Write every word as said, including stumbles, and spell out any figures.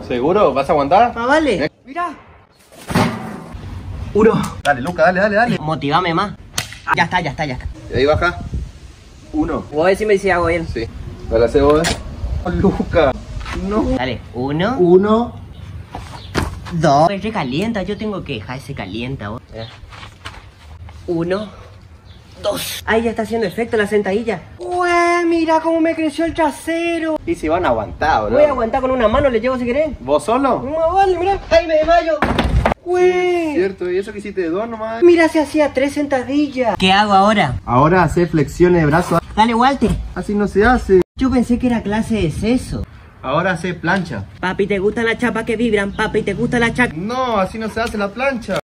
¿Seguro? ¿Vas a aguantar? Ah, vale. ¿Eh? Mirá. Uno. Dale, Luca, dale, dale, dale. Motivame más. Ya está, ya está, ya está. Y ahí baja. Uno. Vos decime si hago bien. Sí. Dale, hace vos. Oh, Luca. No. Dale, uno. Uno. Dos. Se calienta, yo tengo que dejar ese calienta vos. ¿Eh? Uno. Dos. Ahí ya está haciendo efecto la sentadilla. Ué, mira cómo me creció el trasero. Y si van a aguantar, bro. Voy a aguantar con una mano, le llevo si querés. ¿Vos solo? No, vale, mira. Ahí me desmayo. Ué. Cierto, ¿y eso que hiciste de dos nomás? Mira, se hacía tres sentadillas. ¿Qué hago ahora? Ahora hace flexiones de brazos. Dale, Walter. Así no se hace. Yo pensé que era clase de seso. Ahora hace plancha. Papi, ¿te gustan las chapas que vibran? Papi, ¿te gusta la chapa? No, así no se hace la plancha.